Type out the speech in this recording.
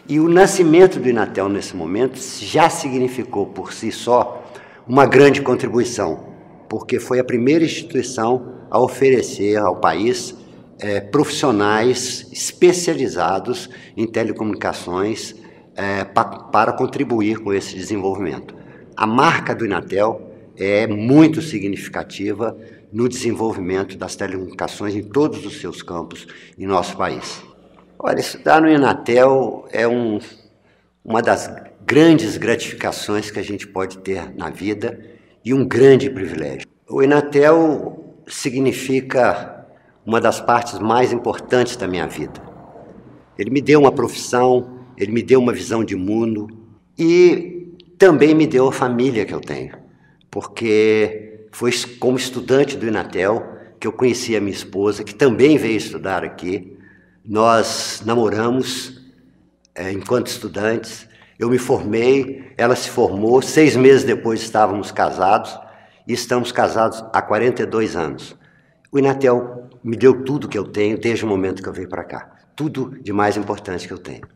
E o nascimento do Inatel, nesse momento, já significou por si só uma grande contribuição, porque foi a primeira instituição a oferecer ao país profissionais especializados em telecomunicações para contribuir com esse desenvolvimento. A marca do Inatel é muito significativa no desenvolvimento das telecomunicações em todos os seus campos em nosso país. Olha, estudar no Inatel é uma das grandes gratificações que a gente pode ter na vida e um grande privilégio. O Inatel significa uma das partes mais importantes da minha vida. Ele me deu uma profissão, ele me deu uma visão de mundo e também me deu a família que eu tenho, porque foi como estudante do Inatel que eu conheci a minha esposa, que também veio estudar aqui. Nós namoramos enquanto estudantes, eu me formei, ela se formou, 6 meses depois estávamos casados e estamos casados há 42 anos. O Inatel me deu tudo que eu tenho desde o momento que eu vim para cá, tudo de mais importante que eu tenho.